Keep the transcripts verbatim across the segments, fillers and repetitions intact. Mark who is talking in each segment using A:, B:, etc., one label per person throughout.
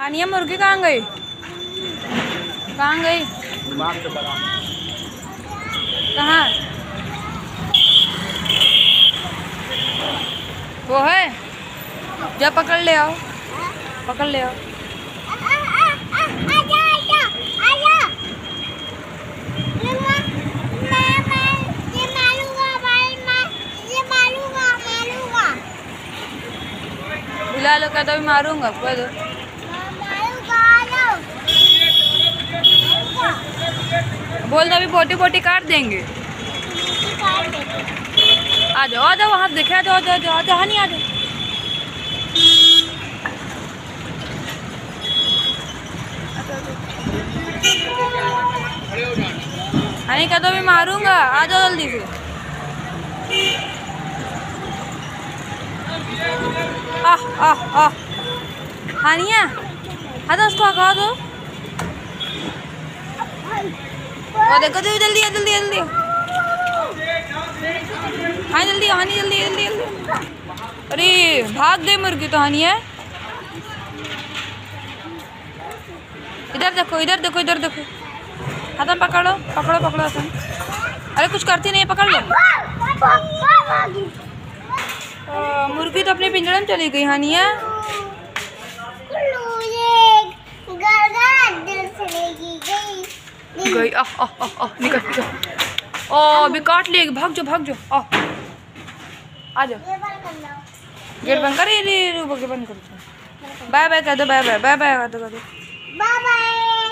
A: हानिया मुर्गी कहाँ गई? कहाँ गई? कहाँ? वो है, जा पकड़ ले आओ, पकड़ ले आओ। बुला लो, कहता भी मारूंगा, कह दो। बोल दो अभी पोटी पोटी काट देंगे। आ जाओ आ जाओ, वहाँ देखे, आ जाओ आ जाओ आ जाओ, हनी आ जाओ। हनी कहता भी मारूंगा, आ जाओ जल्दी से। आह आह आह, हानिया हाँ तो उसको हका दो। और देखो तो जल्दी जल्दी जल्दी, हाँ जल्दी हानी जल्दी जल्दी जल्दी। अरे भाग गई मुर्गी तो हानिया। इधर देखो इधर देखो इधर देखो, हाथम पकड़ो पकड़ो पकड़ो हाथम। अरे कुछ करती नहीं, पकड़ लो। आ, मुर्गी तो अपने पिंजरे में चली गई हानिया। गई आ आ आ आ निकल निकल। ओ अभी काट लेगी, भाग जाओ भाग जाओ। आ आ जाओ, गेट बंद कर, ये बंद कर। बाय बाय कर दो, बाय बाय बाय बाय कर दो, कर दो बाय बाय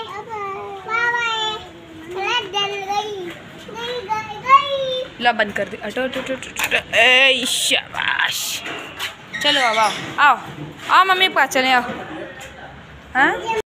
A: ला बंद कर दे। अटो अटो अटो, ए शाबाश। चलो अब आओ आओ आओ मम्मी के पास चले आओ। हाँ